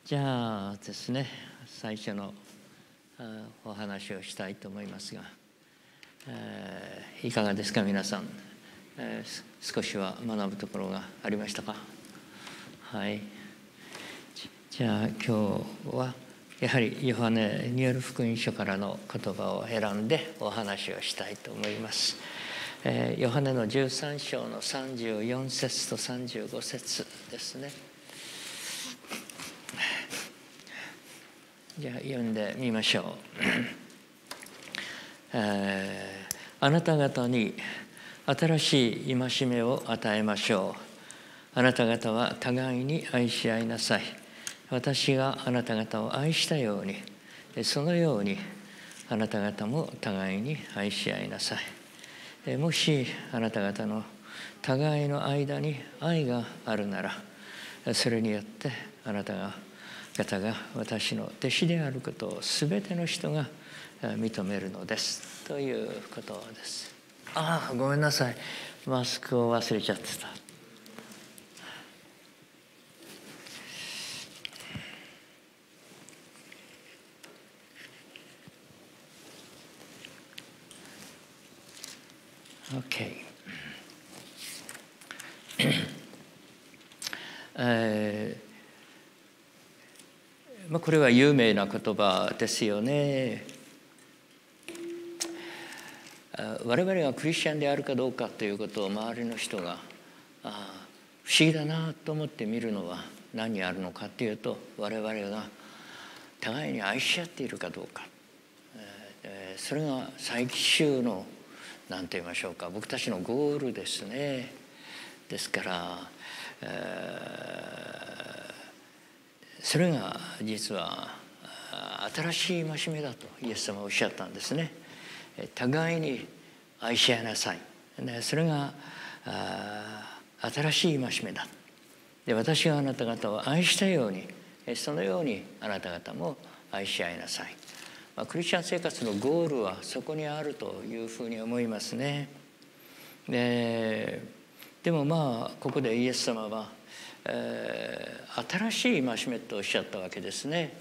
じゃあですね、最初のお話をしたいと思いますが、いかがですか皆さん、少しは学ぶところがありましたか？はい。じゃあ今日はやはりヨハネによる福音書からの言葉を選んでお話をしたいと思います。ヨハネの13章の34節と35節ですね。じゃあ読んでみましょう。あなた方に新しい戒めを与えましょう。あなた方は互いに愛し合いなさい。私があなた方を愛したように、そのようにあなた方も互いに愛し合いなさい。もしあなた方の互いの間に愛があるなら、それによってあなた方が私の弟子であることを全ての人が認めるのですということです。ああ、ごめんなさい、マスクを忘れちゃってた。OK。これは有名な言葉ですよね。我々がクリスチャンであるかどうかということを周りの人が不思議だなと思って見るのは何にあるのかというと、我々が互いに愛し合っているかどうか、それが再起宗の何と言いましょうか、僕たちのゴールですね。ですから、それが実は新しい戒めだとイエス様はおっしゃったんですね。互いに愛し合いなさい。それが新しい戒めだ。で、私があなた方を愛したように、そのようにあなた方も愛し合いなさい。クリスチャン生活のゴールはそこにあるというふうに思いますね。でもここでイエス様は、新しい戒めとおっしゃったわけですね。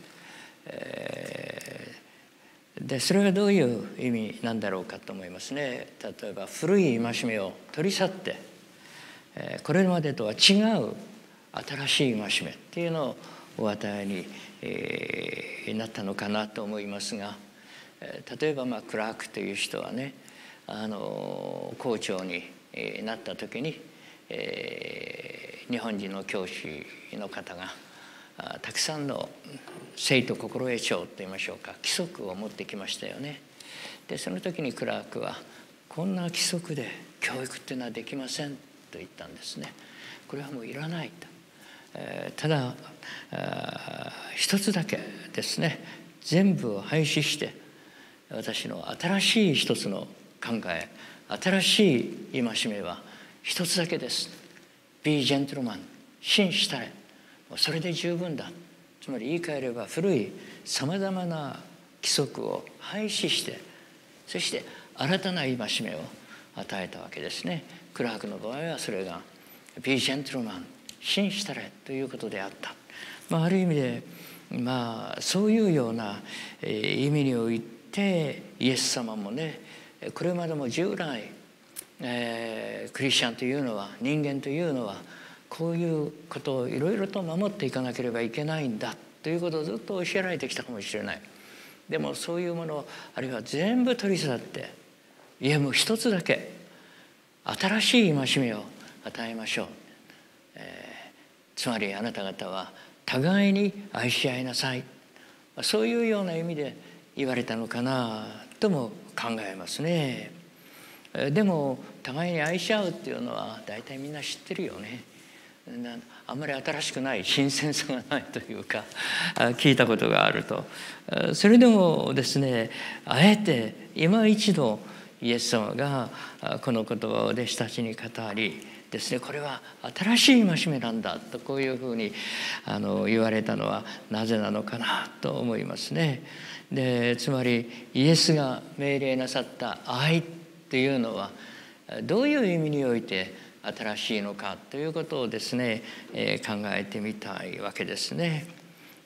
でそれがどういう意味なんだろうかと思いますね。例えば古い戒めを取り去って、これまでとは違う新しい戒めっていうのをお与えになったのかなと思いますが、例えばクラークという人はね、校長になった時に、日本人の教師の方がたくさんの生徒心得帳といいましょうか、規則を持ってきましたよね。でその時にクラークはこんな規則で教育っていうのはできませんと言ったんですね。これはもういらないと。ただ一つだけですね、全部を廃止して私の新しい一つの考え、新しい戒めは一つだけです。 Be gentleman、 紳士たれ、それで十分だ。つまり言い換えれば古いさまざまな規則を廃止して、そして新たな戒めを与えたわけですね。クラークの場合はそれが Be gentleman、 紳士たれということであった。ある意味でそういうような意味においてイエス様もね、これまでも従来、クリスチャンというのは、人間というのはこういうことをいろいろと守っていかなければいけないんだということをずっと教えられてきたかもしれない。でもそういうものをあるいは全部取り去って、いやもう一つだけ新しい戒めを与えましょう。つまりあなた方は互いに愛し合いなさい。そういうような意味で言われたのかなとも考えますね。でも互いに愛し合うっていうのは大体みんな知ってるよね。あんまり新しくない、新鮮さがないというか、聞いたことがあると。それでもですね、あえて今一度イエス様がこの言葉を弟子たちに語りですね、これは新しい戒めなんだとこういうふうに言われたのはなぜなのかなと思いますね。でつまりイエスが命令なさった愛というのはどういう意味において新しいのかということをですね、考えてみたいわけですね。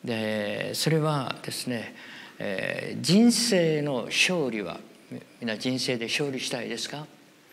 でそれはですね、人生の勝利は、みんな人生で勝利したいですか？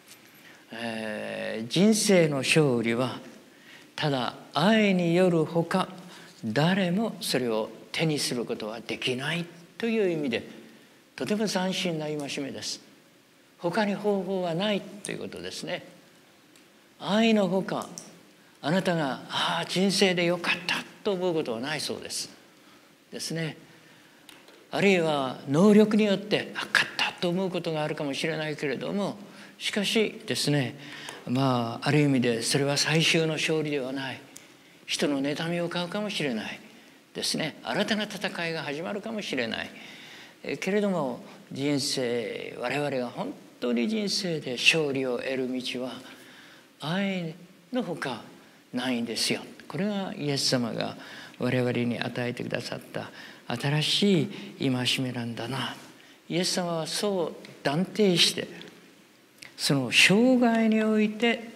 人生の勝利はただ愛によるほか誰もそれを手にすることはできないという意味でとても斬新な戒めです。他に方法はないということですね。愛のほかあなたが人生でよかったと思うことはないそうですね。あるいは能力によって勝ったと思うことがあるかもしれないけれども、しかしですね、ある意味でそれは最終の勝利ではない。人の妬みを買うかもしれないですね。新たな戦いが始まるかもしれないけれども、人生、我々が本当に人生で勝利を得る道は愛のほかないんですよ。これがイエス様が我々に与えてくださった新しい戒めなんだな。イエス様はそう断定してその生涯において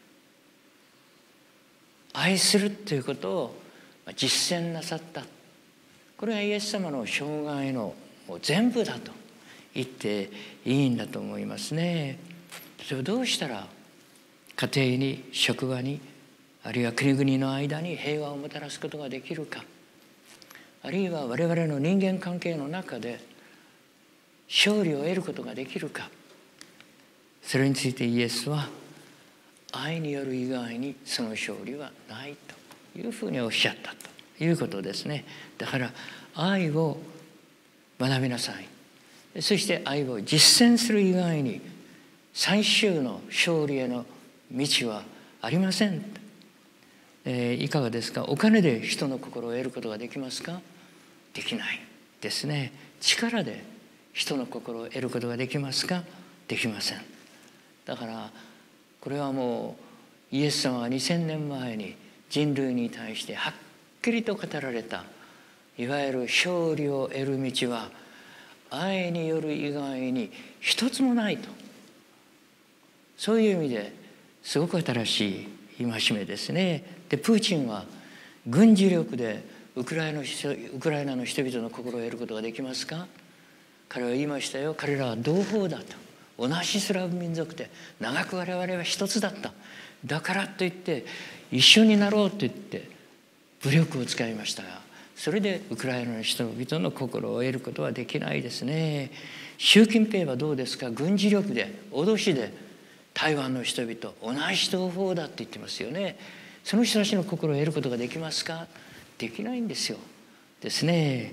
愛するということを実践なさった。これがイエス様の生涯の全部だと言っていいんだと思いますね。それをどうしたら家庭に、職場に、あるいは国々の間に平和をもたらすことができるか、あるいは我々の人間関係の中で勝利を得ることができるか、それについてイエスは愛による以外にその勝利はないというふうにおっしゃったということですね。だから愛を学びなさい。そして愛を実践する以外に最終の勝利への道はありません。いかがですか？お金で人の心を得ることができますか？できないですね。力で人の心を得ることができますか？できません。だからこれはもうイエス様は2000年前に人類に対してはっきりと語られた、いわゆる勝利を得る道は愛による以外に一つもないと、そういう意味ですごく新しい戒めですね。でプーチンは軍事力でウクライナの人々の心を得ることができますか？彼は言いましたよ。彼らは同胞だと、同じスラブ民族で長く我々は一つだった、だからといって一緒になろうと言って武力を使いましたが、それでウクライナの人々の心を得ることはできないですね。習近平はどうですか？軍事力で脅しで台湾の人々同じ同胞だって言ってますよね。その人たちの心を得ることができますか？できないんですよですね。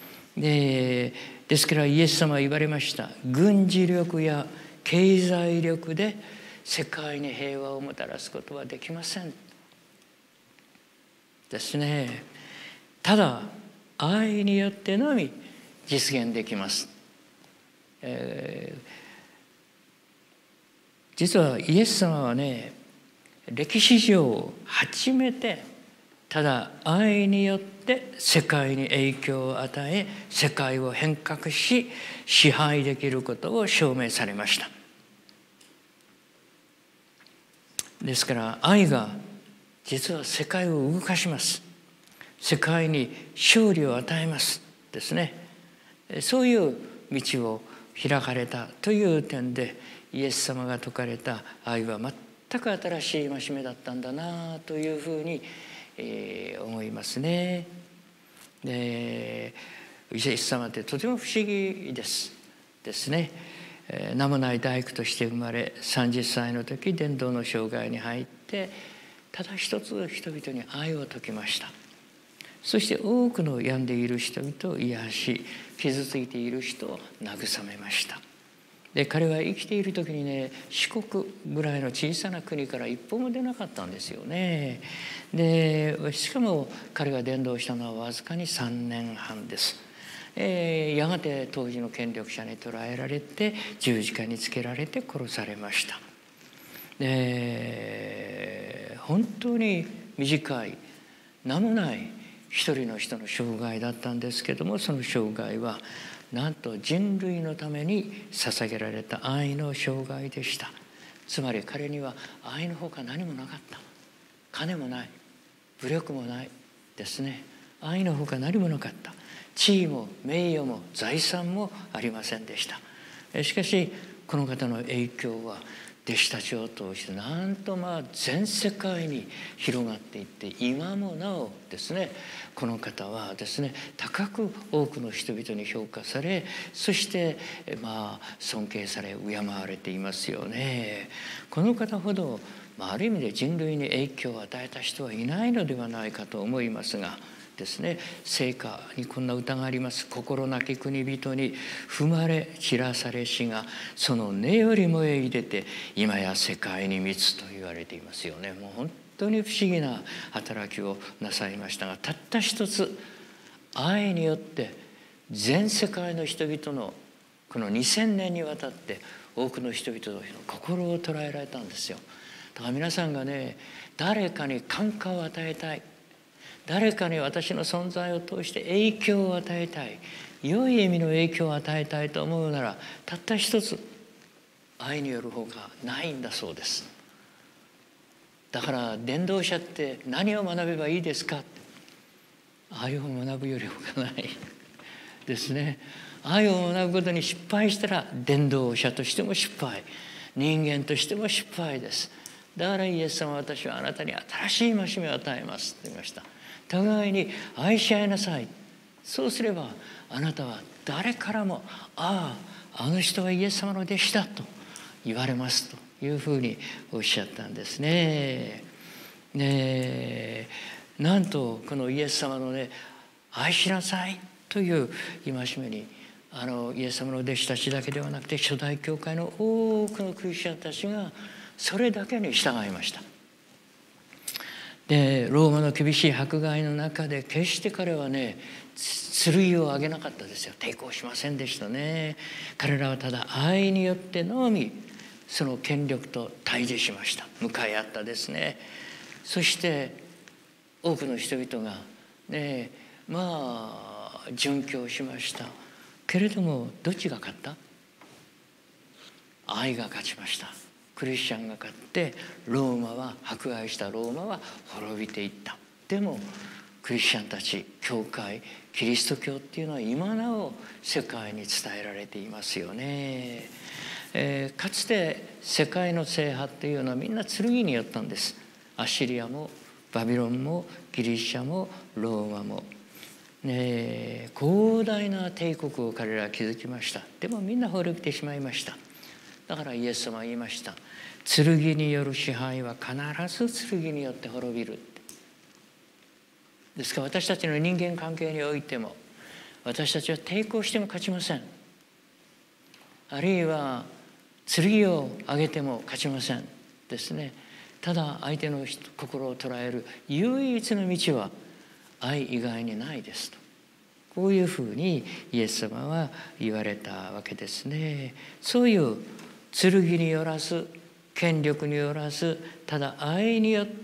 ですからイエス様は言われました。軍事力や経済力で世界に平和をもたらすことはできませんですね。ただ愛によってのみ実現できます。実はイエス様はね、歴史上初めてただ愛によって世界に影響を与え、世界を変革し支配できることを証明されました。ですから愛が実は世界を動かします。世界に勝利を与えますですね。そういう道を開かれたという点でイエス様が説かれた愛は全く新しい戒めだったんだなというふうに思いますね。イエス様ってとても不思議ですね。名もない大工として生まれ、30歳の時伝道の生涯に入って、ただ一つ人々に愛を説きました。そして多くの病んでいる人々を癒し、傷ついている人を慰めました。で彼は生きている時にね、四国ぐらいの小さな国から一歩も出なかったんですよね。でしかも彼が伝道したのはわずかに3年半です。やがて当時の権力者に捕らえられて十字架につけられて殺されました。本当に短い名もない一人の人の生涯だったんですけども、その生涯はなんと人類のために捧げられた愛の生涯でした。つまり彼には愛のほか何もなかった。金もない、武力もないですね。 愛のほか何もなかった。地位も名誉も財産もありませんでした。しかしこの方の影響は弟子たちを通してなんと全世界に広がっていって、今もなおですね、この方はですね、高く多くの人々に評価され、そして尊敬され敬われていますよね。この方ほどある意味で人類に影響を与えた人はいないのではないかと思いますがですね、聖歌にこんな歌があります。心なき国人に踏まれ散らされしが、その根より燃え入れて今や世界に満つと言われていますよね。もう本当に不思議な働きをなさいましたが、たった一つ、愛によって全世界の人々のこの2000年にわたって多くの人々の心を捉えられたんですよ。だから皆さんがね、誰かに感化を与えたい、誰かに私の存在を通して影響を与えたい、良い意味の影響を与えたいと思うなら、たった一つ、愛によるほかないんだそうです。だから伝道者って何を学べばいいですか。愛を学ぶよりほかないですね。愛を学ぶことに失敗したら伝道者としても失敗、人間としても失敗です。だからイエス様は、私はあなたに新しい戒めを与えますと言いました。互いに愛し合いなさい。そうすればあなたは誰からもあの人はイエス様の弟子だと言われますというふうにおっしゃったんですね。なんとこのイエス様のね、愛しなさいという戒めにイエス様の弟子たちだけではなくて、初代教会の多くのクリスチャンたちがそれだけに従いました。でローマの厳しい迫害の中で決して彼はね、剣を上げなかったですよ。抵抗しませんでしたね。彼らはただ愛によってのみその権力と対峙しました。向かい合ったですね。そして多くの人々がね、殉教しましたけれども、どっちが勝った？愛が勝ちました。クリスチャンが勝って、迫害したローマは滅びていった。でもクリスチャンたち、教会、キリスト教っていうのは今なお世界に伝えられていますよね。かつて世界の制覇っていうのはみんな剣によったんです。アッシリアもバビロンもギリシャもローマも、広大な帝国を彼らは築きました。でもみんな滅びてしまいました。だからイエス様は言いました。剣による支配は必ず剣によって滅びる。ですから私たちの人間関係においても、私たちは抵抗しても勝ちません。あるいは剣を上げても勝ちませんですね。ただ相手の心を捉える唯一の道は愛以外にないですと、こういうふうにイエス様は言われたわけですね。そういう剣によらず、権力によらず、ただ愛によって、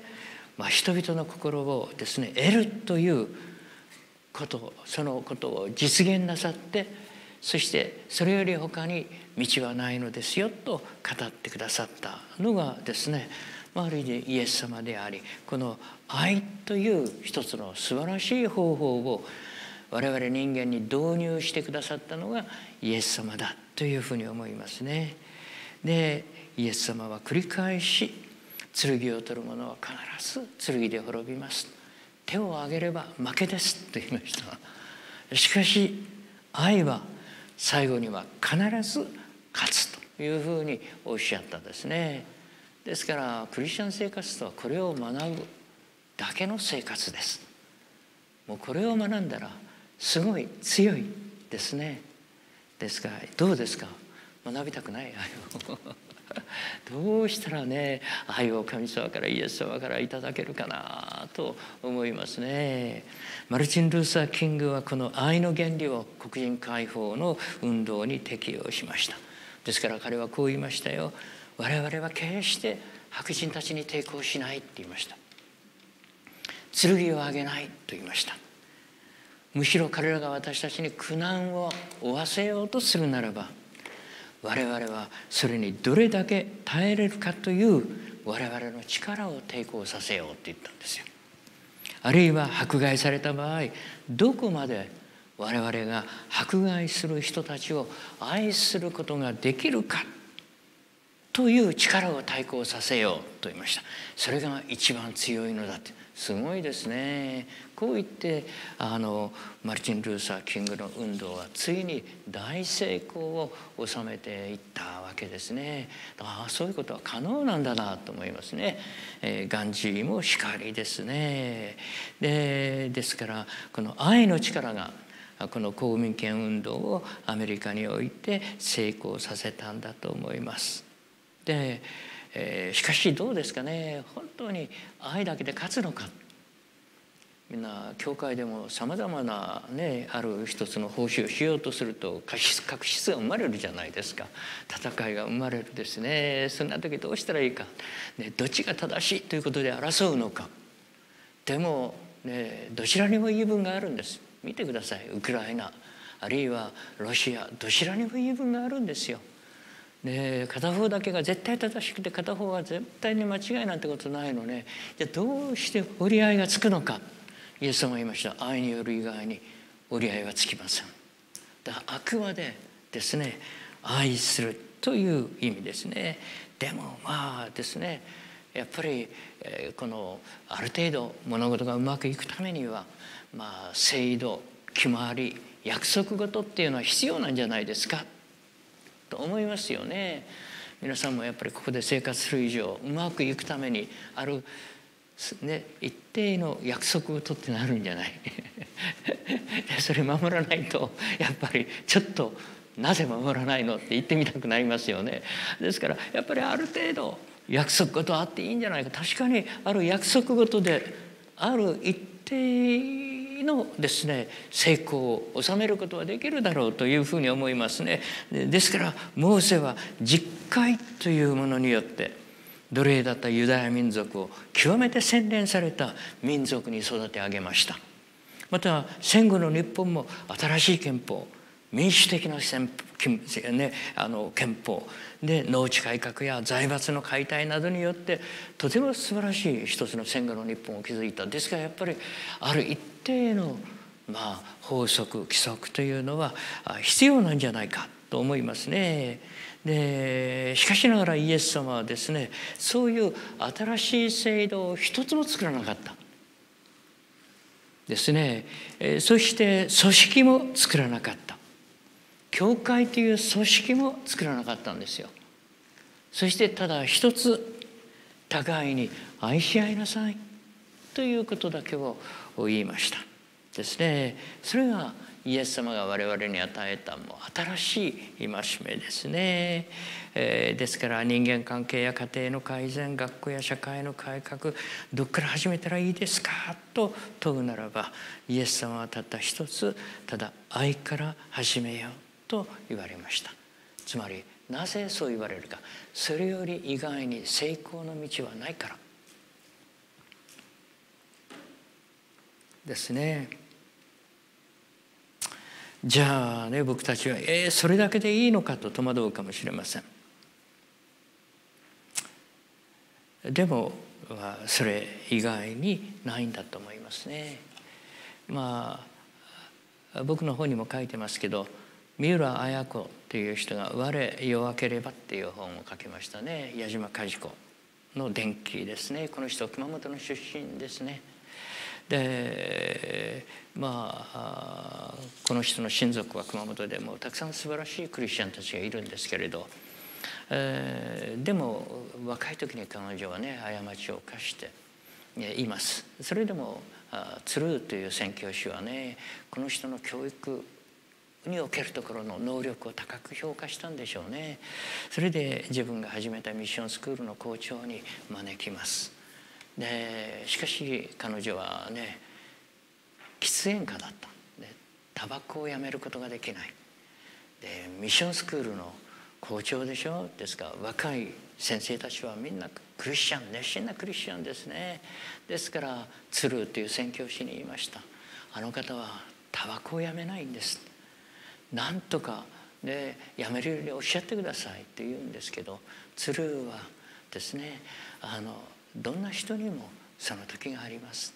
人々の心をですね得るということ、そのことを実現なさって、そしてそれより他に道はないのですよと語ってくださったのがですね、ある意味イエス様であり、この愛という一つの素晴らしい方法を我々人間に導入してくださったのがイエス様だというふうに思いますね。でイエス様は繰り返し、剣を取る者は必ず剣で滅びます、手を挙げれば負けですと言いました。しかし愛は最後には必ず勝つというふうにおっしゃったんですね。ですからクリスチャン生活とはこれを学ぶだけの生活です。もうこれを学んだらすごい強いですね。ですからどうですか、学びたくない愛をどうしたらね、愛を神様から、イエス様からいただけるかなと思いますね。マルチン・ルーサー・キングはこの愛の原理を黒人解放の運動に適用しました。ですから彼はこう言いましたよ。我々は決して白人たちに抵抗しないって言いました。剣を上げないと言いました。むしろ彼らが私たちに苦難を負わせようとするならば、我々はそれにどれだけ耐えれるかという我々の力を抵抗させようって言ったんですよ。 あるいは迫害された場合、どこまで我々が迫害する人たちを愛することができるかという力を対抗させようと言いました。それが一番強いのだって。すごいですね。こう言ってマルチン・ルーサー・キングの運動はついに大成功を収めていったわけですね。そういうことは可能なんだなと思いますね。ガンジーもしかりですね。ですからこの愛の力がこの公民権運動をアメリカにおいて成功させたんだと思います。でしかしどうですかね。本当に愛だけで勝つのか。みんな教会でもさまざまなある一つの奉仕をしようとすると確執が生まれるじゃないですか。戦いが生まれるですね。そんな時どうしたらいいか、どっちが正しいということで争うのか。でもどちらにも言い分があるんです。見てください。ウクライナあるいはロシア、どちらにも言い分があるんですよ。片方だけが絶対正しくて片方は絶対に間違いなんてことないのね。じゃあどうして折り合いがつくのか。イエス様は言いました。愛による以外に折り合いはつきません。だからあくまでですね、愛するという意味ですね。でもですね、やっぱりこのある程度物事がうまくいくためには制度、決まり、約束事っていうのは必要なんじゃないですかと思いますよね。皆さんもやっぱりここで生活する以上うまくいくためにある一定の約束を取ってなるんじゃないそれ守らないとやっぱりちょっとなぜ守らないのって言ってみたくなりますよね。ですからやっぱりある程度約束事あっていいんじゃないか。確かにある約束事である一定のですね成功を収めることはできるだろうというふうに思いますね。ですからモーセは実会というものによって奴隷だったユダヤ民族を極めて洗練された民族に育て上げました。また戦後の日本も新しい憲法、民主的な憲法で農地改革や財閥の解体などによってとても素晴らしい一つの戦後の日本を築いた。ですからやっぱりある一定の法則規則というのは必要なんじゃないかと思いますね。でしかしながらイエス様はですね、そういう新しい制度を一つも作らなかったですね。そして組織も作らなかった。教会という組織も作らなかったんですよ。そしてただ一つ、互いに愛し合いなさいということだけを言いましたですね。それがイエス様が我々に与えた新しい戒めですね。ですから人間関係や家庭の改善、学校や社会の改革、どこから始めたらいいですかと問うならば、イエス様はたった一つ、ただ愛から始めようと言われました。つまりなぜそう言われるか。それより以外に成功の道はないからですね。じゃあね、僕たちはそれだけでいいのかと戸惑うかもしれません。でもそれ以外にないんだと思いますね。僕の本にも書いてますけど、三浦綾子っていう人が「我弱ければ」っていう本を書きましたね。矢島梶子の伝記ですね。この人は熊本の出身ですね。でこの人の親族は熊本でもたくさん素晴らしいクリスチャンたちがいるんですけれど、でも若い時に彼女はね過ちを犯しています。それでもツルーという宣教師はね、この人の教育におけるところの能力を高く評価したんでしょうね。それで自分が始めたミッションスクールの校長に招きます。でしかし彼女はね喫煙家だった。でタバコをやめることができない。でミッションスクールの校長でしょ。ですから若い先生たちはみんなクリスチャン、熱心なクリスチャンですね。ですからツルーという宣教師に言いました。あの方はタバコをやめないんです。なんとかでやめるようにおっしゃってくださいって言うんですけど、ツルーはですねどんな人にもその時があります。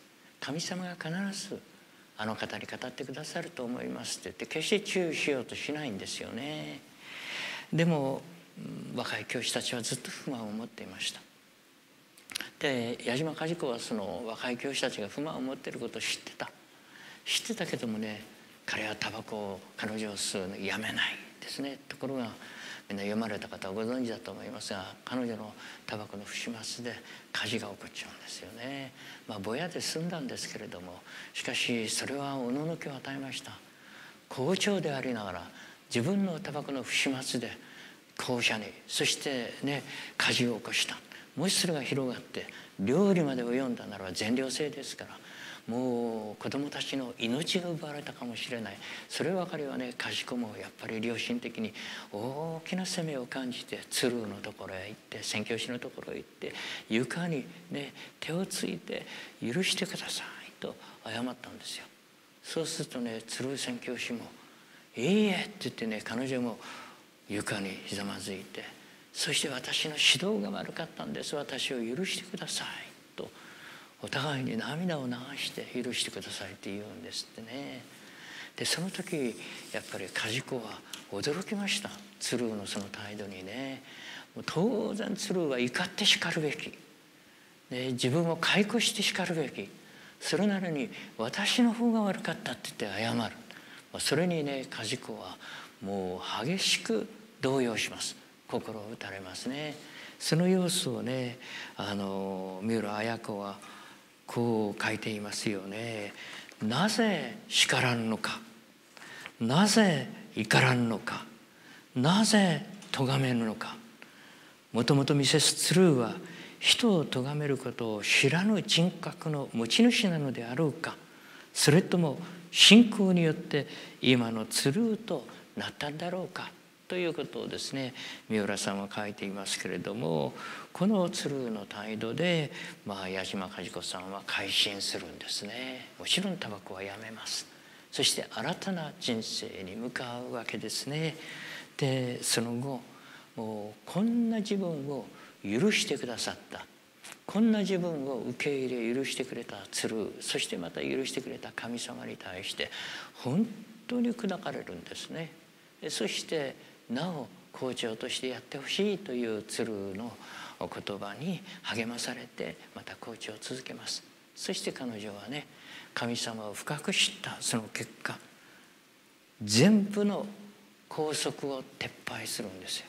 神様が必ずあの方に語ってくださると思いますって言って決して注意しようとしないんですよね。でも若い教師たちはずっと不満を持っていました。で矢島梶子はその若い教師たちが不満を持っていることを知ってたけどもね、彼はタバコを彼女を吸うのやめないですね。ところがみんな読まれた方はご存知だと思いますが、彼女のタバコの不始末で火事が起こっちゃうんですよね。ぼやで済んだんですけれども、しかしそれはおののけを与えました。校長でありながら自分のタバコの不始末で校舎にそしてね火事を起こした。もしそれが広がって料理まで及んだならば全寮制ですから、もう子どもたちの命が奪われたかもしれない。そればかりはね、賢もやっぱり良心的に大きな責めを感じて鶴のところへ行って宣教師のところへ行って床にね手をついて許してくださいと謝ったんですよ。そうするとね、鶴宣教師もいいえって言ってね、彼女も床にひざまずいて、そして私の指導が悪かったんです、私を許してくださいとお互いに涙を流して許してくださいって言うんですってね。でその時やっぱり梶子は驚きました、鶴のその態度にね。もう当然鶴は怒ってしかるべき、ね、自分を解雇してしかるべき、それなのに私の方が悪かったって言って謝る。それにね梶子はもう激しく動揺します。心を打たれますね。その様子をね三浦綾子はこう書いていますよね。なぜ叱らんのか、なぜ怒らんのか、なぜ咎めぬのか。もともとミセス・ツルーは人を咎めることを知らぬ人格の持ち主なのであろうか、それとも信仰によって今のツルーとなったんだろうかということをですね、三浦さんは書いていますけれども、このツルーの態度で、矢島梶子さんは改心するんですね。もちろんタバコはやめます。そして新たな人生に向かうわけですね。でその後もうこんな自分を許してくださった、こんな自分を受け入れ許してくれたツルー、そしてまた許してくれた神様に対して本当に砕かれるんですね。そしてなお校長としてやってほしいというツルーの言葉に励まされてまた校長を続けます。そして彼女はね、神様を深く知ったその結果、全部の校則を撤廃するんですよ。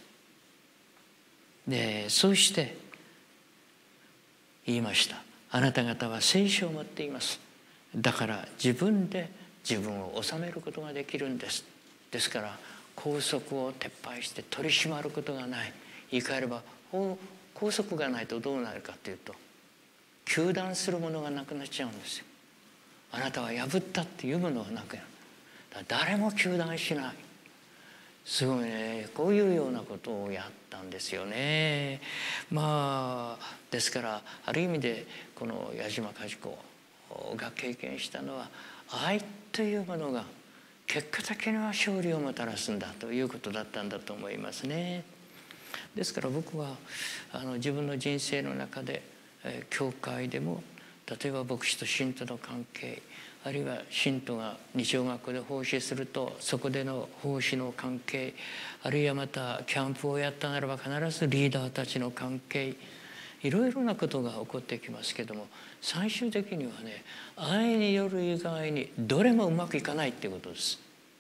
でそうして言いました。あなた方は聖書を持っています。だから自分で自分を治めることができるんです。ですから校則を撤廃して取り締まることがない。言い換えれば校則がないとどうなるかというと、糾弾するものがなくなっちゃうんですよ。あなたは破ったっていうものはなくなる。誰も糾弾しない。すごいね、こういうようなことをやったんですよね。ですからある意味でこの矢島梶子が経験したのは、愛というものが結果的には勝利をもたらすんだということだったんだと思いますね。ですから僕は自分の人生の中で教会でも、例えば牧師と信徒の関係、あるいは信徒が日曜学校で奉仕するとそこでの奉仕の関係、あるいはまたキャンプをやったならば必ずリーダーたちの関係、いろいろなことが起こってきますけども、最終的にはね、愛による以外にどれもうまくいかないっていうことです。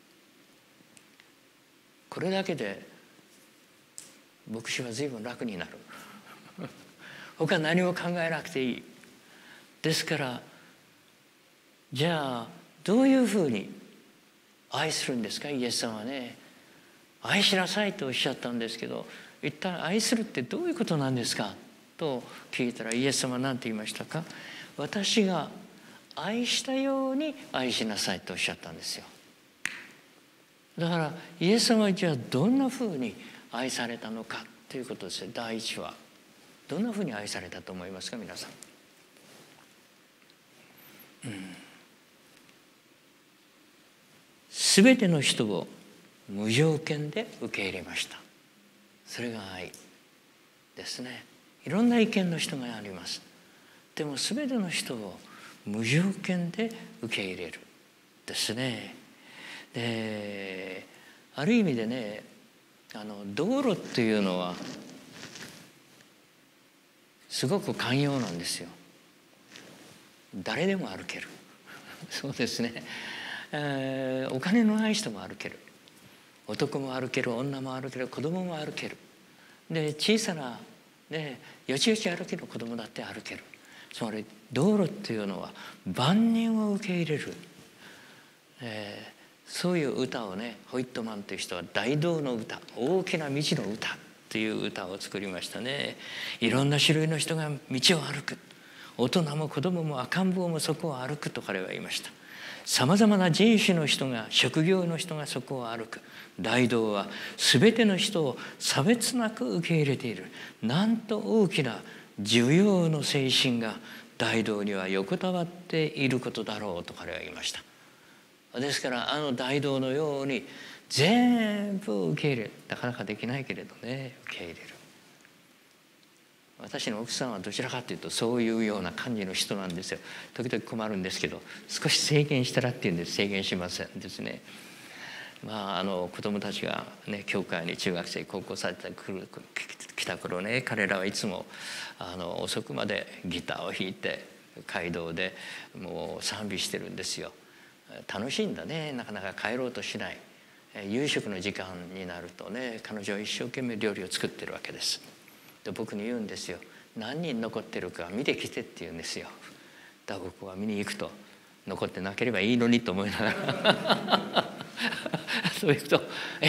これだけで牧師は随分楽になる他何も考えなくていい。ですからじゃあどういうふうに愛するんですか。イエス様はね、愛しなさいとおっしゃったんですけど、一体愛するってどういうことなんですかと聞いたら、イエス様は何て言いましたか。私が愛したように愛しなさいとおっしゃったんですよ。だからイエス様はじゃあどんなふうに愛されたのかということですよ。第一はどんなふうに愛されたと思いますか皆さん。全ての人を無条件で受け入れました。それが愛ですね。いろんな意見の人があります。でも全ての人を無条件で受け入れるですね。である意味でね、道路っていうのはすごく寛容なんですよ。誰でも歩けるそうですね、お金のない人も歩ける、男も歩ける、女も歩ける、子供も歩ける。で小さな、ね、よちよち歩ける子供だって歩ける。つまり道路っていうのは万人を受け入れる、そういう歌をね、ホイットマンという人は大道の歌、大きな道の歌という歌を作りましたね。いろんな種類の人が道を歩く、大人も子供も赤ん坊もそこを歩くと彼は言いました。さまざまな人種の人が、職業の人がそこを歩く。大道は全ての人を差別なく受け入れている。なんと大きな需要の精神が大道には横たわっていることだろうと彼は言いました。ですから大道のように全部受け入れる、なかなかできないけれどね、受け入れる。私の奥さんはどちらかというとそういうような感じの人なんですよ。時々困るんですけど、少し制限したらっていうんで制限しませんですね。子供たちがね、教会に中学生高校生で来た頃ね、彼らはいつも遅くまでギターを弾いて街道でもう賛美してるんですよ。楽しいんだね。なかなか帰ろうとしない。夕食の時間になるとね、彼女は一生懸命料理を作ってるわけです。で僕に言うんですよ。何人残ってるか見てきてって言うんですよ。だから僕は見に行くと、残ってなければいいのにと思いながらそういうと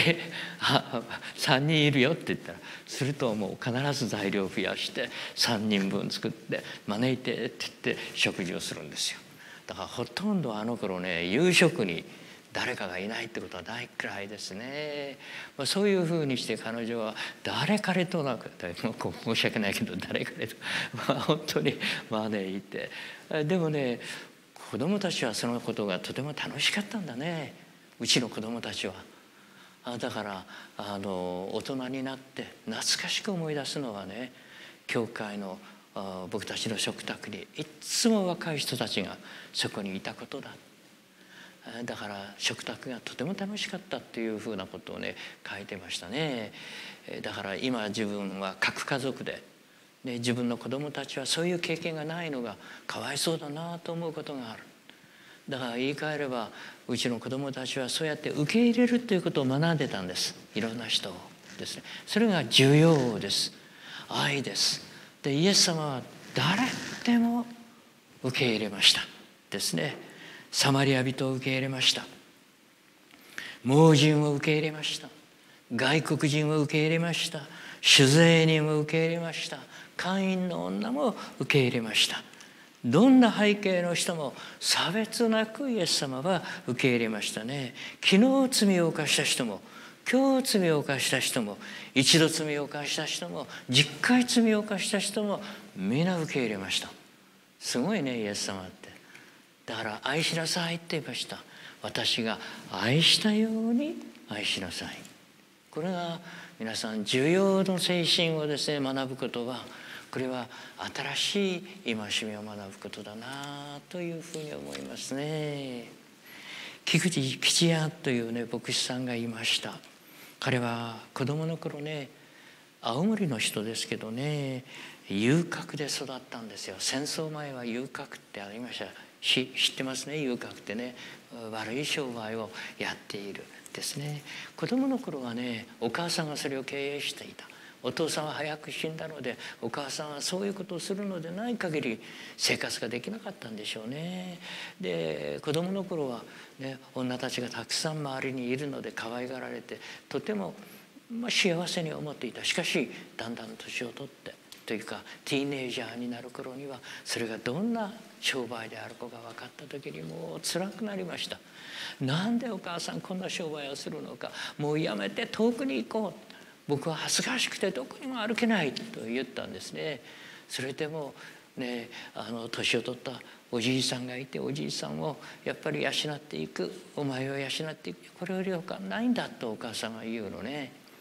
3人いるよって言ったら、するともう必ず材料を増やして3人分作って招いてって言って食事をするんですよ。だからほとんど頃ね、夕食に誰かがいないってことはないくらいですね。そういうふうにして彼女は誰彼となく、申し訳ないけど誰彼と本当に招いて、でもね、子供たちはそのことがとても楽しかったんだね、うちの子供たちは。だから大人になって懐かしく思い出すのはね、教会の僕たちの食卓にいつも若い人たちがそこにいたことだ。だから食卓がとても楽しかったっていうふうなことをね書いてましたね。だから今自分は核家族で、自分の子供たちはそういう経験がないのがかわいそうだなと思うことがある。だから言い換えれば、うちの子供たちはそうやって受け入れるということを学んでたんです。いろんな人をですね。それが需要です。愛です。でイエス様は誰でも受け入れましたですね。サマリア人を受け入れました。盲人を受け入れました。外国人を受け入れました。酒税人を受け入れました。会員の女も受け入れました。どんな背景の人も差別なくイエス様は受け入れましたね。昨日罪を犯した人も、今日罪を犯した人も、一度罪を犯した人も、10回罪を犯した人も皆受け入れました。すごいね、イエス様って。だから愛しなさいって言いました。私が愛したように愛しなさい。これが皆さん、需要の精神をですね学ぶことは、これは新しい戒めを学ぶことだなというふうに思いますね。菊池吉也というね牧師さんがいました。彼は子供の頃ね、青森の人ですけどね、遊郭で育ったんですよ。戦争前は遊郭ってありました。知ってますね。遊郭ってね、悪い商売をやっているですね。子供の頃はね、お母さんがそれを経営していた。お父さんは早く死んだので、お母さんはそういうことをするのでない限り生活ができなかったんでしょうね。で子供の頃は、ね、女たちがたくさん周りにいるので可愛がられて、とても幸せに思っていた。しかしだんだん年を取ってというかティーネイジャーになる頃には、それがどんな商売であるかが分かった時にもう辛くなりました。なんでお母さんこんな商売をするのか、もうやめて遠くに行こう、僕は恥ずかしくてどこにも歩けないと言ったんですね。それでもね、年を取ったおじいさんがいて、おじいさんをやっぱり養っていく、お前を養っていく、これより他ないんだとお母さんが言うのね。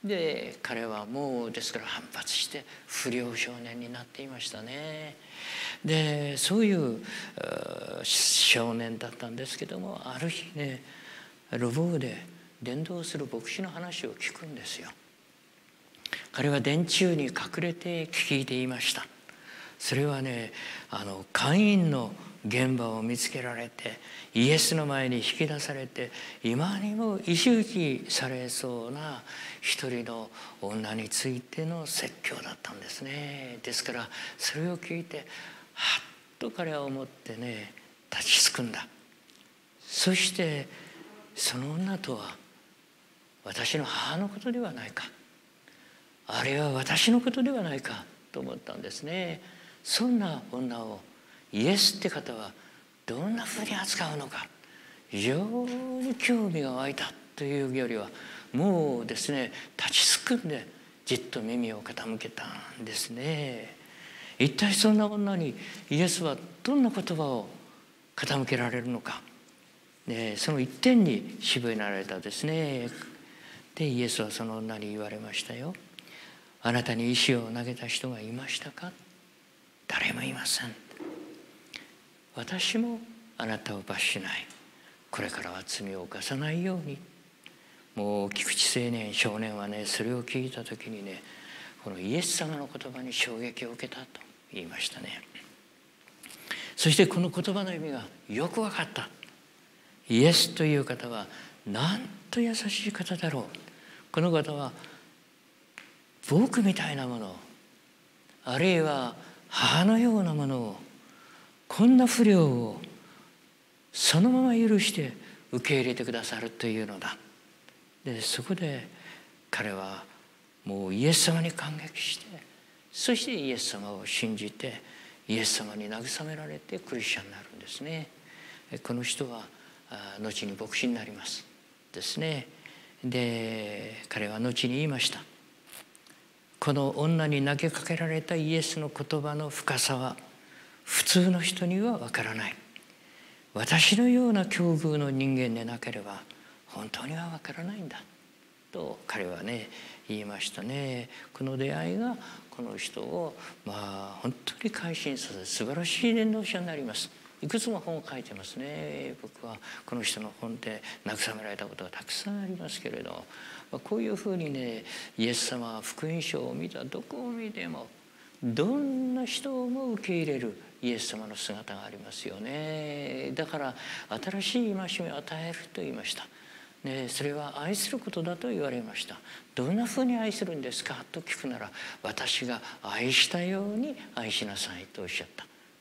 で彼はもうですから反発して不良少年になっていましたね。でそういう少年だったんですけども、ある日ね路傍で伝道する牧師の話を聞くんですよ。彼は電柱に隠れて聞いていました。それはね姦淫の現場を見つけられてイエスの前に引き出されて今にも石打ちされそうな一人の女についての説教だったんですね。ですからそれを聞いてはっと彼は思ってね立ちすくんだ。そしてその女とは私の母のことではないか、あれは私のことではないかと思ったんですね。そんな女をイエスって方はどんなふうに扱うのか、非常に興味が湧いたというよりはもうですね立ちすくんでじっと耳を傾けたんですね。一体そんな女にイエスはどんな言葉を傾けられるのか、その一点に絞りなられたですね。でイエスはその女に言われましたよ。あなたに石を投げた人がいましたか。誰もいません。私もあなたを罰しない。これからは罪を犯さないように。もう菊池青年少年はねそれを聞いた時にねこのイエス様の言葉に衝撃を受けたと言いましたね。そしてこの言葉の意味がよく分かった。イエスという方はなんと優しい方だろう。この方は僕みたいなもの、あるいは母のようなものを、こんな不良をそのまま許して受け入れてくださるというのだ。でそこで彼はもうイエス様に感激して、そしてイエス様を信じてイエス様に慰められてクリスチャンになるんですね。この人は後に牧師になりますですね。で彼は後に言いました。この女に投げかけられたイエスの言葉の深さは普通の人にはわからない。私のような境遇の人間でなければ本当にはわからないんだと彼はね言いましたね。この出会いがこの人を本当に改心させ素晴らしい伝道者になります。いくつも本を書いてますね。僕はこの人の本で慰められたことがたくさんありますけれど、こういうふうにねイエス様は福音書を見たどこを見てもどんな人も受け入れるイエス様の姿がありますよね。だから新しい戒めを与えると言いました。それは愛することだと言われました。どんなふうに愛するんですかと聞くなら、私が愛したように愛しなさいとおっしゃった。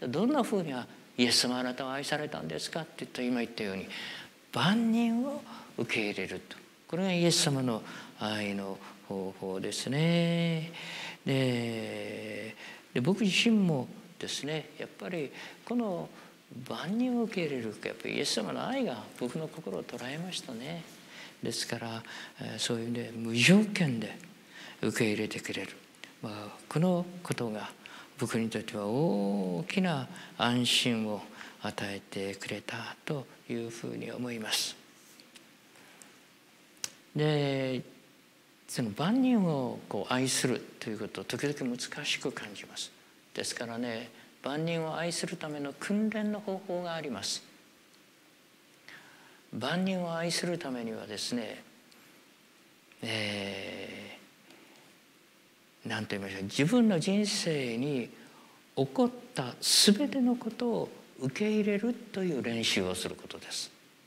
どんなふうにイエス様あなたは愛されたんですかって言ったら、今言ったように万人を受け入れると、これがイエス様の愛の方法ですね。で僕自身もですねやっぱりこの万人を受け入れるやっぱりイエス様の愛が僕の心を捉えましたね。ですからそういうね無条件で受け入れてくれる、このことが僕にとっては大きな安心を与えてくれたというふうに思います。でその万人を愛するということを時々難しく感じます。ですからね万人を愛するための訓練の方法があります。万人を愛するためにはですね、何と言いましょう、自分の人生に起こった全てのことを受け入れるという練習をすることです。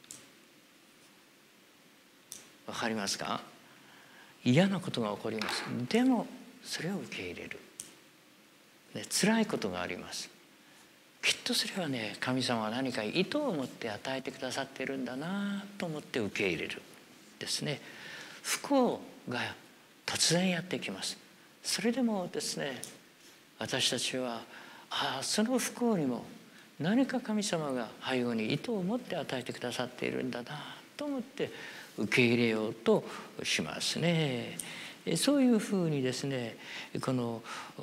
わかりますか？嫌なことが起こります。でもそれを受け入れる。辛いことがあります。きっとそれはね神様は何か意図を持って与えてくださっているんだなと思って受け入れるですね。不幸が突然やってきます。それでもですね私たちはその不幸にも何か神様が背後に意図を持って与えてくださっているんだなと思って受け入れようとしますね。そういうふうにですねこの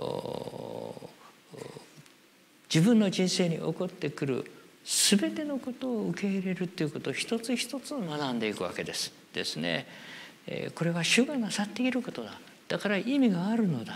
自分の人生に起こってくる全てのことを受け入れるということを一つ一つ学んでいくわけですね。 これは主がなさっていることだ、だから意味があるのだ。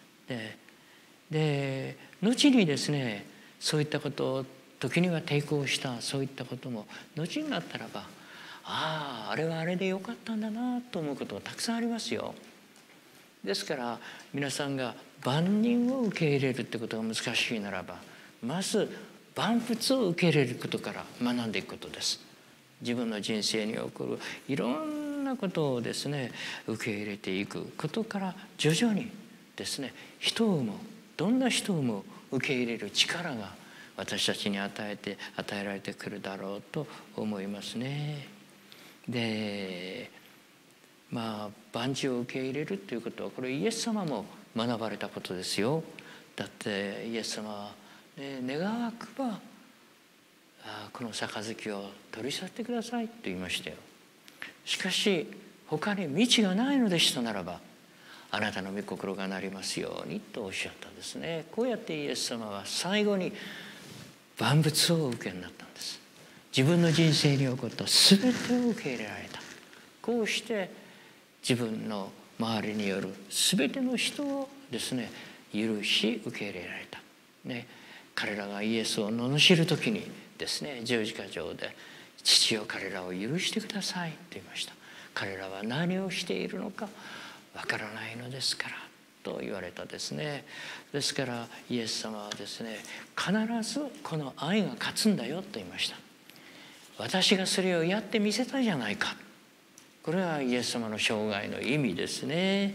で後にですね、そういったことを時には抵抗した、そういったことも後になったらば、あれはあれでよかったんだなと思うことがたくさんありますよ。ですから皆さんが万人を受け入れるってことが難しいならば、まず万物を受け入れることから学んでいくことです。自分の人生に起こるいろんなことをですね、受け入れていくことから徐々にですね、人をもどんな人をも受け入れる力が私たちに与えられてくるだろうと思いますね。で万事を受け入れるということは、これイエス様も学ばれたことですよ。だってイエス様は、願わくばこの杯を取り去ってくださいと言いましたよ。しかし他に道がないのでしたならば、あなたの御心がなりますようにとおっしゃったんですね。こうやってイエス様は最後に万物をお受けになったんです。自分の人生に起こった全てを受け入れられた。こうして自分の周りによる全ての人をですね、許し受け入れられた。彼らがイエスを罵る時にですね、十字架上で父よ彼らを許してくださいと言いました。彼らは何をしているのかわからないのですからと言われたですね。ですからイエス様はですね、必ずこの愛が勝つんだよと言いました。私がそれをやってみせたじゃないか。これはイエス様の生涯の意味ですね。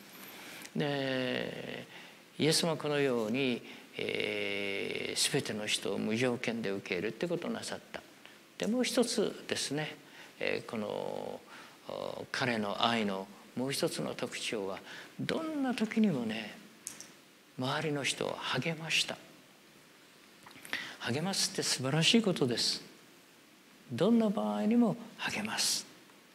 でイエス様はこのように、全ての人を無条件で受け入れるということをなさった。でもう一つですね、この彼の愛のもう一つの特徴は、どんな時にもね、周りの人を励ました。励ますって素晴らしいことです。どんな場合にも励ます。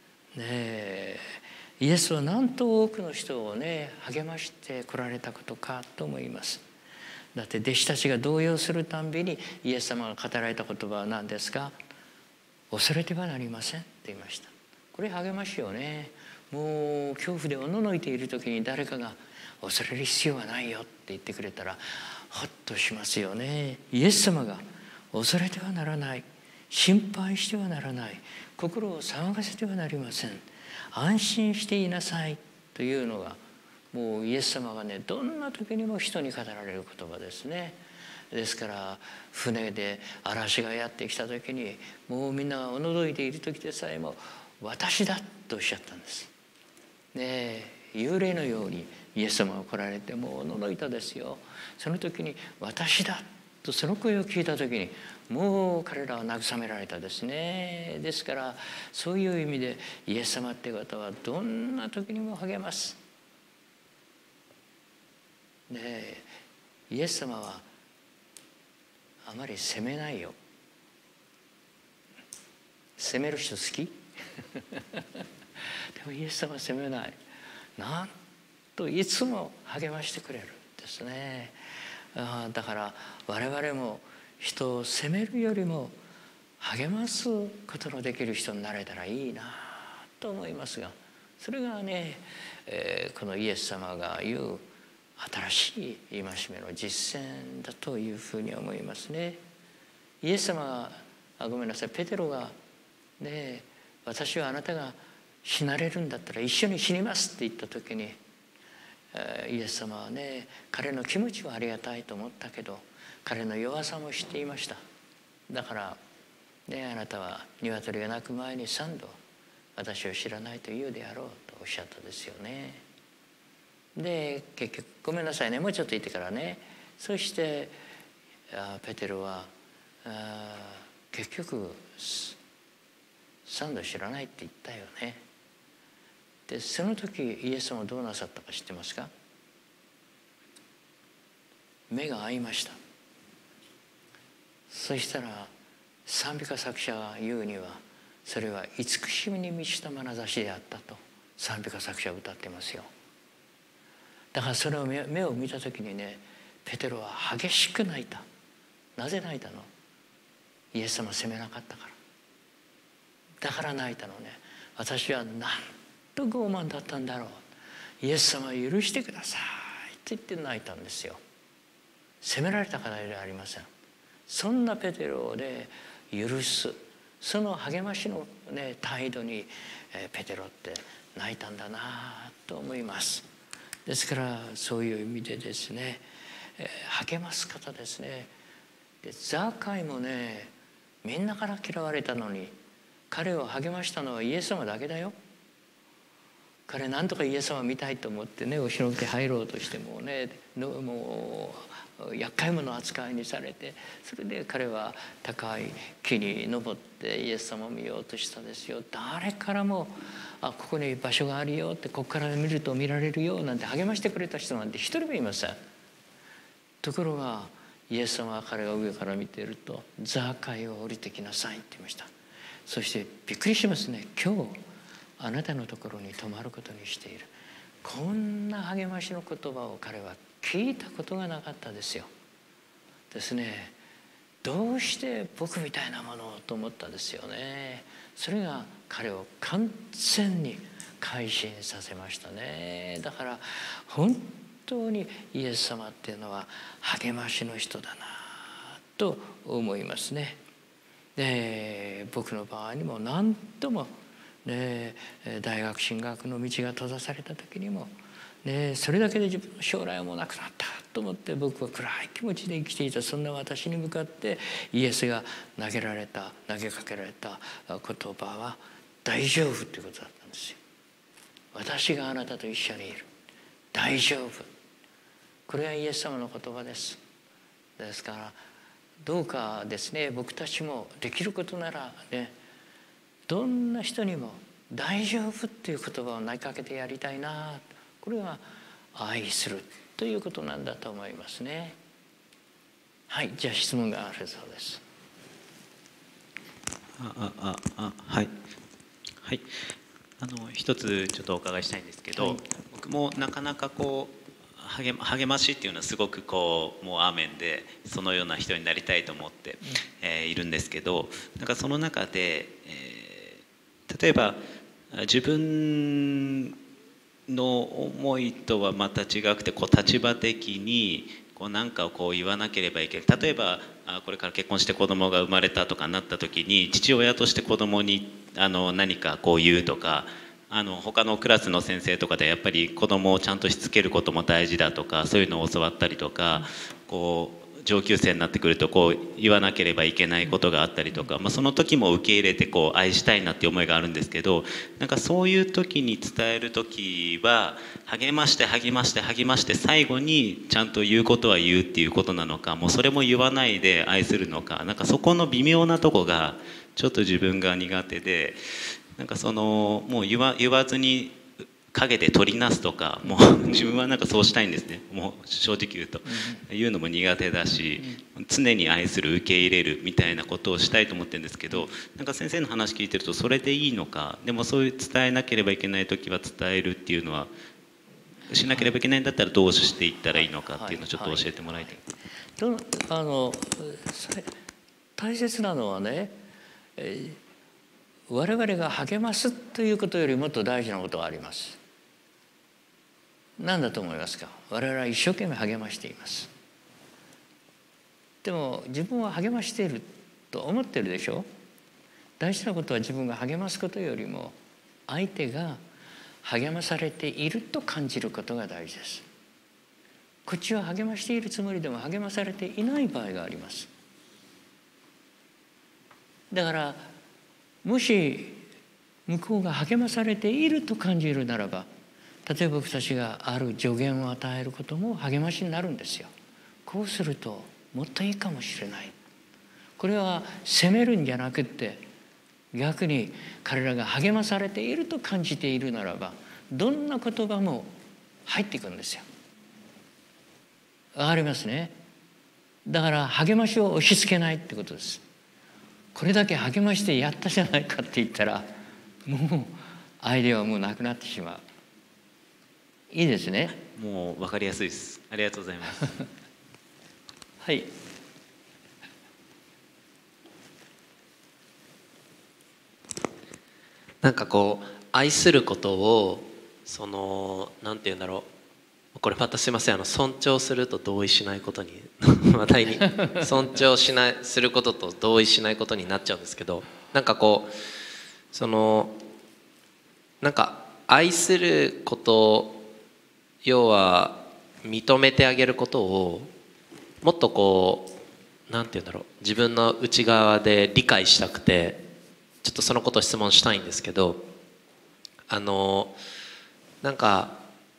イエスはなんと多くの人をね励ましてこられたことかと思います。だって弟子たちが動揺するたんびにイエス様が語られた言葉は何ですか？恐れてはなりませんと言いました。これ励ましよね。もう恐怖でおののいている時に誰かが恐れる必要はないよって言ってくれたらほっとしますよね。イエス様が恐れてはならない、心配してはならない、心を騒がせてはなりません、安心していなさいというのが、もうイエス様がね、どんな時にも人に語られる言葉ですね。ですから船で嵐がやってきた時に、もうみんながおのどいている時でさえも私だとおっしゃったんです。幽霊のようにイエス様が来られて、もうおのどいたですよ。その時に私だとその声を聞いた時に、もう彼らは慰められたですね。ですからそういう意味でイエス様っていう方はどんな時にも励ます。イエス様はあまり責めないよ。責める人好き？でもイエス様は責めない。なんといつも励ましてくれるんですね。だから我々も人を責めるよりも励ますことのできる人になれたらいいなと思いますが、それがね、このイエス様が言う新しい戒めの実践だというふうに思いますね。イエス様がごめんなさい、ペテロがね、私はあなたが死なれるんだったら一緒に死にますって言った時に、イエス様はね、彼の気持ちはありがたいと思ったけど彼の弱さも知っていました。だからね、あなたは鶏が鳴く前に3度私を知らないと言うであろうとおっしゃったですよね。で結局ごめんなさいね、もうちょっと言ってからね、そしてペテロは結局3度知らないって言ったよね。でその時イエス様はどうなさったか知ってますか？目が合いました。そしたら賛美歌作者が言うには、それは慈しみに満ちた眼差しであったと賛美歌作者は歌ってますよ。だからそれを目を見た時にね、ペテロは激しく泣いた。なぜ泣いたの？イエス様を責めなかったから。だから泣いたのね。私はなんと傲慢だったんだろう、イエス様許してくださいって言って泣いたんですよ。責められたからではありません。そんなペテロで許す、その励ましの、態度にペテロって泣いたんだなと思います。ですからそういう意味でですね、励ます方ですね。でザーカイもね、みんなから嫌われたのに彼を励ましたのはイエス様だけだよ。彼なんとかイエス様を見たいと思ってね、後ろ向き入ろうとしてもね、もう厄介者扱いにされて、それで彼は高い木に登ってイエス様を見ようとしたんですよ。誰からもここに場所があるよって、ここから見ると見られるよなんて励ましてくれた人なんて一人もいません。ところがイエス様は彼が上から見ていると、ザーカイを降りてきなさいって言いました。そしてびっくりしますね。今日あなたのところに泊まることにしている。こんな励ましの言葉を彼は聞いたことがなかったですよ。ですね。どうして僕みたいなものをと思ったですよね。それが彼を完全に改心させましたね。だから本当にイエス様っていうのは励ましの人だなと思いますね。で僕の場合にも何度も大学進学の道が閉ざされた時にも、それだけで自分の将来はもうなくなったと思って僕は暗い気持ちで生きていた、そんな私に向かってイエスが投げかけられた言葉は大丈夫ということだったんですよ。私があなたと一緒にいる、大丈夫、これはイエス様の言葉です。ですからどうかですね、僕たちもできることならね、どんな人にも大丈夫っていう言葉を投げかけてやりたいな。これは愛するということなんだと思いますね。はい、じゃあ質問があるそうです。 はい、はい、一つちょっとお伺いしたいんですけど、はい、僕もなかなかこう励ましっていうのはすごくこうもうアーメンでそのような人になりたいと思って、いるんですけど、なんかその中で、例えば自分の思いとはまた違くて、こう立場的にこう何かをこう言わなければいけない。例えばこれから結婚して子供が生まれたとかなった時に、父親として子供に何かこう言うとか、他のクラスの先生とかでやっぱり子供をちゃんとしつけることも大事だとか、そういうのを教わったりとか、こう上級生になってくるとこう言わなければいけないことがあったりとか、その時も受け入れてこう愛したいなっていう思いがあるんですけど、なんかそういう時に伝える時は励まして励まして励まして、最後にちゃんと言うことは言うっていうことなのか、もうそれも言わないで愛するのか、なんかそこの微妙なとこがちょっと自分が苦手で、なんかそのもう言わずに陰で取りなすとか、もう自分はなんかそうしたいんですね。もう正直言うと、言うのも苦手だし、常に愛する、受け入れるみたいなことをしたいと思ってるんですけど、なんか先生の話聞いてるとそれでいいのか、でもそういう伝えなければいけない時は伝えるっていうのはしなければいけないんだったらどうしていったらいいのかっていうのをちょっと教えてもらいたい。 大切なのはね、我々が励ますということよりもっと大事なことがあります。何だと思いますか。我々は一生懸命励ましています。でも自分は励ましていると思ってるでしょ。大事なことは自分が励ますことよりも相手が励まされていると感じることが大事です。こっちは励ましているつもりでも励まされていない場合があります。だからもし向こうが励まされていると感じるならば、例えば僕たちがある助言を与えることも励ましになるんですよ。こうするともっといいかもしれない。これは責めるんじゃなくって逆に彼らが励まされていると感じているならば、どんな言葉も入っていくんですよ。わかりますね。だから励ましを押し付けないってことです。これだけ励ましてやったじゃないかって言ったら、もうアイデアはもうなくなってしまう。いいですね。 もう分かりやすいです。ありがとうございます。 はい。 なんかこう愛することをなんて言うんだろう、これまたすいません、尊重すると同意しないことに話題に尊重することと同意しないことになっちゃうんですけど、なんかこうなんか愛すること、要は認めてあげることをもっとこうなんて言うんだろう、自分の内側で理解したくて、ちょっとそのことを質問したいんですけど、なんか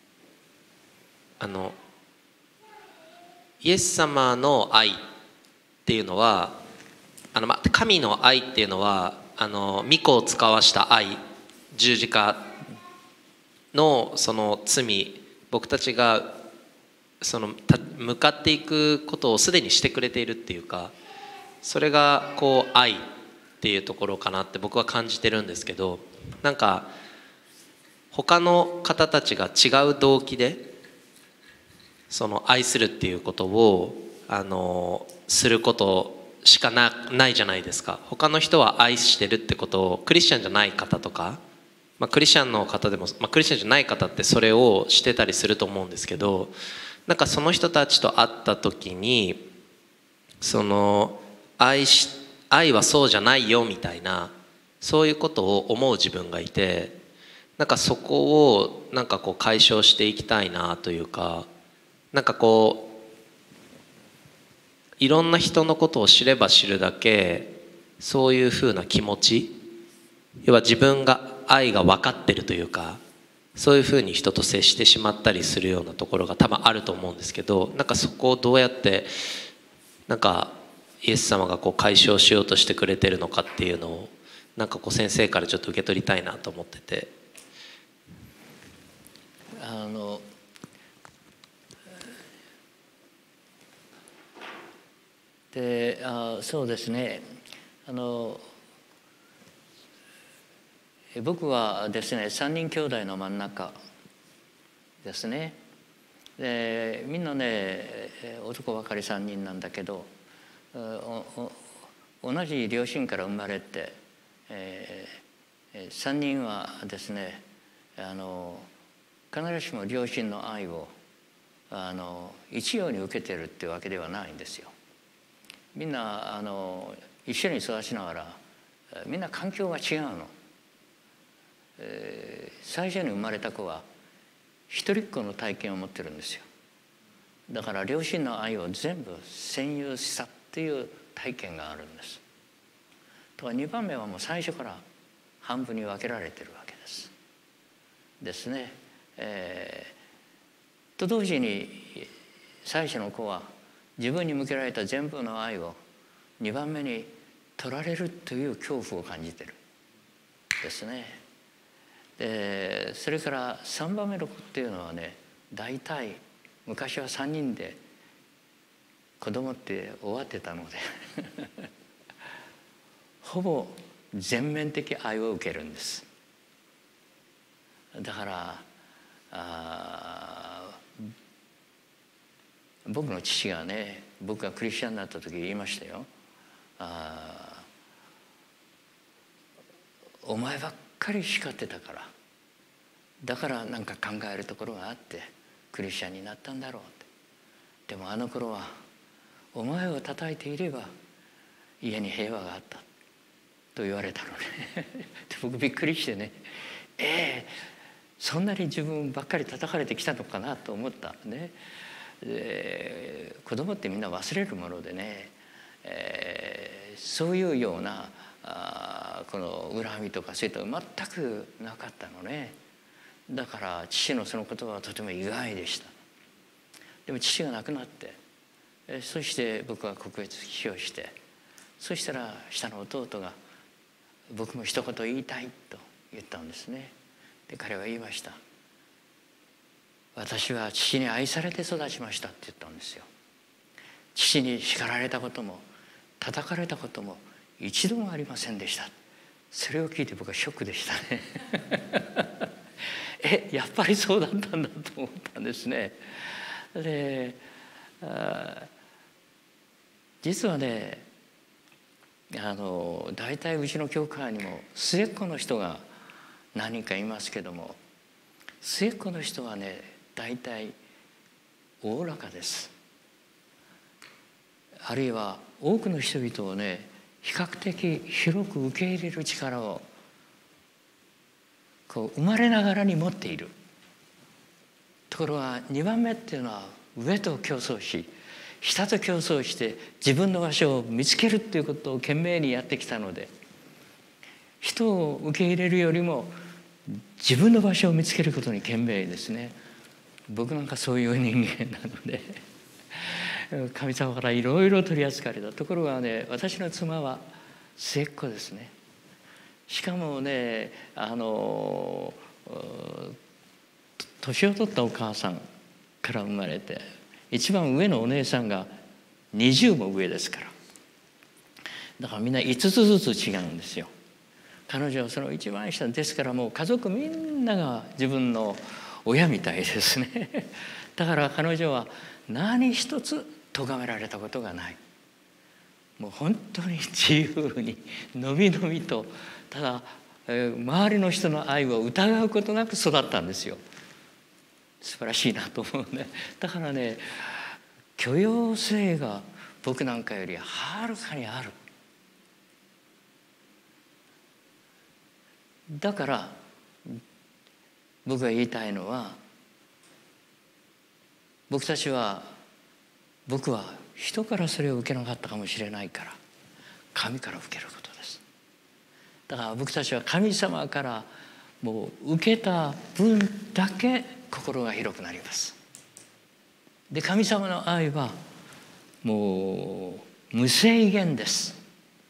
イエス様の愛っていうのは神の愛っていうのは御子を使わした愛、十字架のその罪、僕たちが向かっていくことをすでにしてくれているっていうか、それがこう愛っていうところかなって僕は感じてるんですけど、なんか他の方たちが違う動機で愛するっていうことをすることしかないじゃないですか。他の人は愛してるってことをクリスチャンじゃない方とか、クリスチャンの方でも、クリスチャンじゃない方ってそれをしてたりすると思うんですけど、なんかその人たちと会った時に愛はそうじゃないよみたいな、そういうことを思う自分がいて、なんかそこをなんかこう解消していきたいなというか、なんかこういろんな人のことを知れば知るだけ、そういうふうな気持ち、要は自分が愛が分かってるというか、そういうふうに人と接してしまったりするようなところが多分あると思うんですけど、なんかそこをどうやってなんかイエス様がこう解消しようとしてくれてるのかっていうのを、なんかこう先生からちょっと受け取りたいなと思ってて。 そうですね、僕はですね3人兄弟の真ん中ですね。でみんなね男ばかり3人なんだけど、同じ両親から生まれて、3人はですね必ずしも両親の愛を一様に受けてるっていうわけではないんですよ。みんな一緒に育ちながらみんな環境が違うの。最初に生まれた子は一人っ子の体験を持ってるんですよ。だから両親の愛を全部占有したっていう体験があるんです。とか2番目はもう最初から半分に分けられてるわけですね。と同時に最初の子は自分に向けられた全部の愛を2番目に取られるという恐怖を感じてるですね。でそれから3番目の子っていうのはね、大体昔は3人で子供って終わってたのでほぼ全面的愛を受けるんです。だから僕の父がね、僕がクリスチャンになった時言いましたよ。お前ばっかり叱ってたから、だからなんか考えるところがあってクリスチャンになったんだろうって。でもあの頃はお前を叩いていれば家に平和があったと言われたのねで僕びっくりしてね、そんなに自分ばっかり叩かれてきたのかなと思ったね。子供ってみんな忘れるものでね、そういうようなこの恨みとかそういったの全くなかったのね。だから父のその言葉はとても意外でした。でも父が亡くなって、そして僕は国別帰郷して、そしたら下の弟が僕も一言言いたいと言ったんですね。で彼は言いました。私は父に愛されて育ちましたって言ったんですよ。父に叱られたことも叩かれたことも一度もありませんでした。それを聞いて僕はショックでしたねやっぱりそうだったんだと思ったんですね。で実はね、大体うちの教会にも末っ子の人が何人かいますけども、末っ子の人はね大体おおらかです。あるいは多くの人々をね比較的広く受け入れる力をこう生まれながらに持っている。ところが2番目っていうのは上と競争し下と競争して自分の場所を見つけるっていうことを懸命にやってきたので、人を受け入れるよりも自分の場所を見つけることに懸命ですね。僕なんかそういう人間なので神様からいろいろ取り扱われた。ところがね、私の妻は末っ子ですね。しかもね、年を取ったお母さんから生まれて、一番上のお姉さんが20も上ですから、だからみんな5つずつ違うんですよ。彼女はその一番下ですから、もう家族みんなが自分の親みたいですね。だから彼女は何一つ咎められたことがない。もう本当に自由にのびのびと、ただ周りの人の愛を疑うことなく育ったんですよ。素晴らしいなと思うね。だからね、許容性が僕なんかよりはるかにある。だから僕が言いたいのは、僕は人からそれを受けなかったかもしれないから、神から受けることです。だから僕たちは神様からもう受けた分だけ心が広くなります。で、神様の愛はもう無制限です。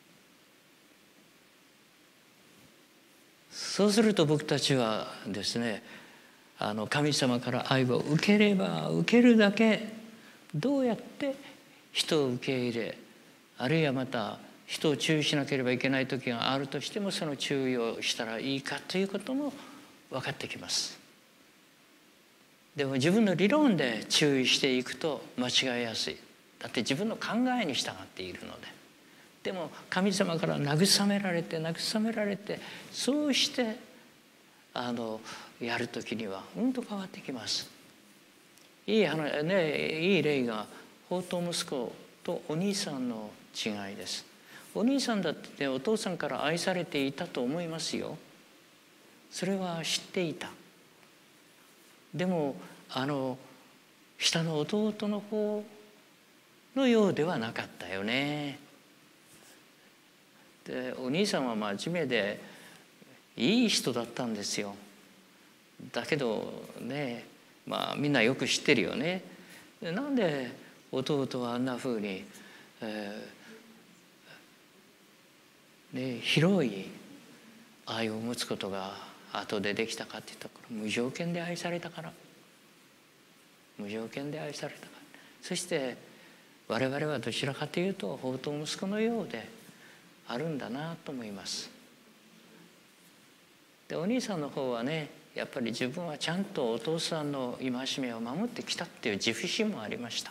そうすると僕たちはですね、神様から愛を受ければ受けるだけ、どうやって人を受け入れ、あるいはまた人を注意しなければいけない時があるとしても、その注意をしたらいいかということも分かってきます。でも自分の理論で注意していくと間違いやすい。だって自分の考えに従っているので。でも神様から慰められてそうしてやる時にはうんと変わってきます。いい例が放蕩息子とお兄さんの違いです。お兄さんだってお父さんから愛されていたと思いますよ。それは知っていた。でも下の弟の方のようではなかったよね。で、お兄さんは真面目でいい人だったんですよ。だけどね、みんなよく知ってるよね。なんで弟はあんなふうに、広い愛を持つことが後でできたかっていったら、無条件で愛されたから。無条件で愛されたから。そして我々はどちらかというと放蕩息子のようであるんだなと思います。で、お兄さんの方はね、やっぱり自分はちゃんとお父さんの戒めを守ってきたっていう自負心もありました。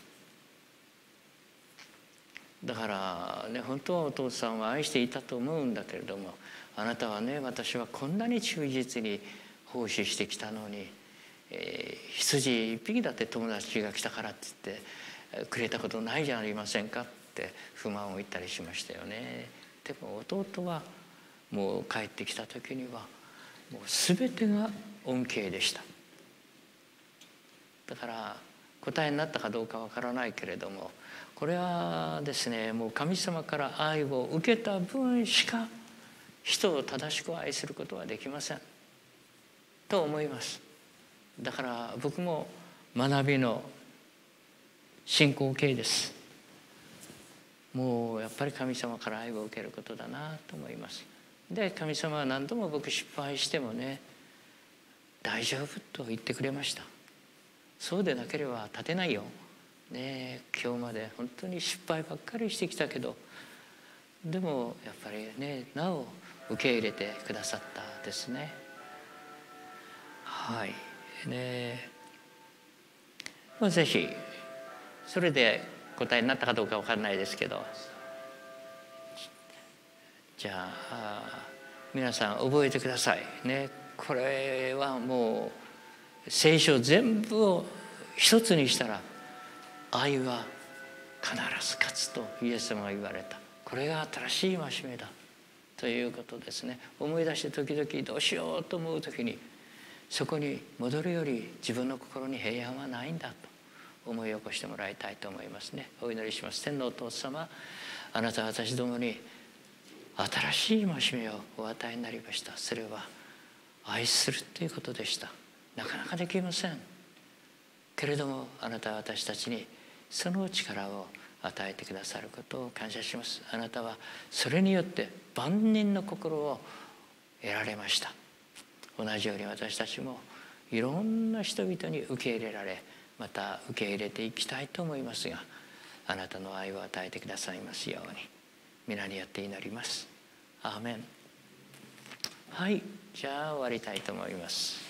だからね、本当はお父さんは愛していたと思うんだけれども、あなたはね、私はこんなに忠実に奉仕してきたのに、羊一匹だって友達が来たからって言ってくれたことないじゃありませんかって不満を言ったりしましたよね。でも弟はもう帰ってきた時にはもう全てが恩恵でした。だから答えになったかどうかわからないけれども、これはですね、もう神様から愛を受けた分しか人を正しく愛することはできませんと思います。だから僕も学びの信仰系です。もうやっぱり神様から愛を受けることだなと思います。で、神様は何度も僕失敗してもね、大丈夫と言ってくれました。そうでなければ立てないよ、ね、今日まで本当に失敗ばっかりしてきたけど、でもやっぱりね、なお受け入れてくださったですね。はいね、ぜひそれで答えになったかどうか分からないですけど、じゃあ皆さん覚えてくださいね。 これはもう聖書全部を一つにしたら愛は必ず勝つとイエス様が言われた。これが新しい戒めだということですね。思い出して時々どうしようと思う時にそこに戻るより自分の心に平安はないんだと思い起こしてもらいたいと思いますね。お祈りします。天のお父様、あなたは私どもに新しい戒めをお与えになりました。それは愛するということでした。なかなかできませんけれども、あなたは私たちにその力を与えてくださることを感謝します。あなたはそれによって万人の心を得られました。同じように私たちもいろんな人々に受け入れられ、また受け入れていきたいと思いますが、あなたの愛を与えてくださいますように皆によって祈ります。アーメン。はい、じゃあ終わりたいと思います。